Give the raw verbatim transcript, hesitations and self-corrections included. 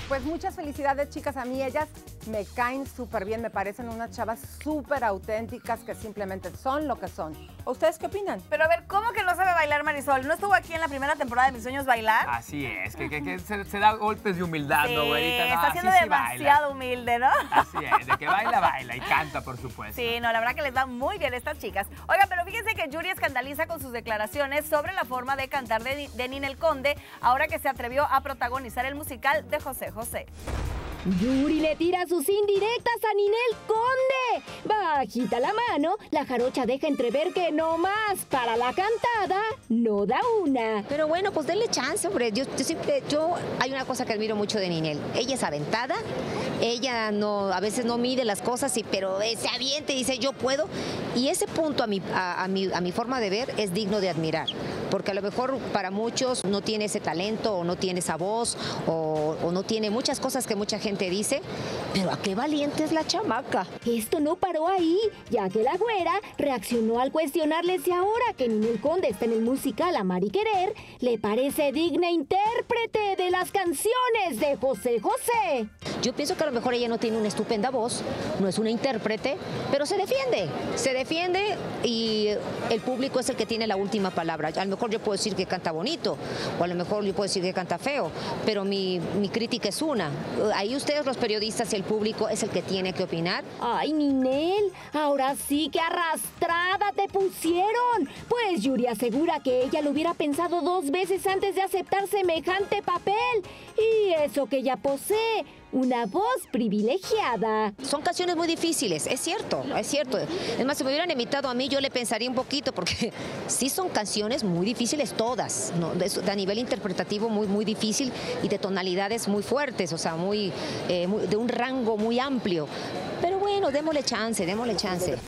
Pues muchas felicidades, chicas. A mí ellas me caen súper bien, me parecen unas chavas súper auténticas que simplemente son lo que son. ¿Ustedes qué opinan? Pero a ver, ¿cómo que no sabe bailar Marisol? ¿No estuvo aquí en la primera temporada de Mis Sueños Bailar? Así es, que, que, que se, se da golpes de humildad, sí, ¿no, güerita? No, está siendo sí demasiado sí humilde, ¿no? Así es, de que baila, baila y canta, por supuesto. Sí, no, la verdad que les va muy bien a estas chicas. Oigan, pero fíjense que Yuri escandaliza con sus declaraciones sobre la forma de cantar de, de Ninel Conde, ahora que se atrevió a protagonizar el musical de José José. Yuri le tira sus indirectas a Ninel Conde. Bajita la mano, la jarocha deja entrever que no más para la cantada no da una. Pero bueno, pues denle chance, hombre. Yo, yo siempre, yo, hay una cosa que admiro mucho de Ninel. Ella es aventada, ella no, a veces no mide las cosas, y, pero se avienta y dice yo puedo. Y ese punto a mi, a, a, mi, a mi forma de ver es digno de admirar. Porque a lo mejor para muchos no tiene ese talento o no tiene esa voz o, o no tiene muchas cosas que mucha gente dice, pero a qué valiente es la chamaca. Esto no paró ahí, ya que la güera reaccionó al cuestionarle si ahora que Ninel Conde está en el musical Amar y Querer, le parece digna intérprete de las canciones de José José. Yo pienso que a lo mejor ella no tiene una estupenda voz, no es una intérprete, pero se defiende, se defiende y el público es el que tiene la última palabra. A lo mejor yo puedo decir que canta bonito, o a lo mejor yo puedo decir que canta feo, pero mi, mi crítica es una. Ahí ustedes, los periodistas y el público, es el que tiene que opinar. Ay, Ninel, ahora sí que arrastrada te pusieron. Pues Yuri asegura que ella lo hubiera pensado dos veces antes de aceptar semejante papel. Y eso que ella posee, una voz privilegiada. Son canciones muy difíciles, es cierto, es cierto. Es más, si me hubieran invitado a mí, yo le pensaría un poquito, porque sí son canciones muy difíciles todas, ¿no? de, de a nivel interpretativo muy, muy difícil y de tonalidades muy fuertes, o sea, muy, eh, muy, de un rango muy amplio. Pero bueno, démosle chance, démosle chance.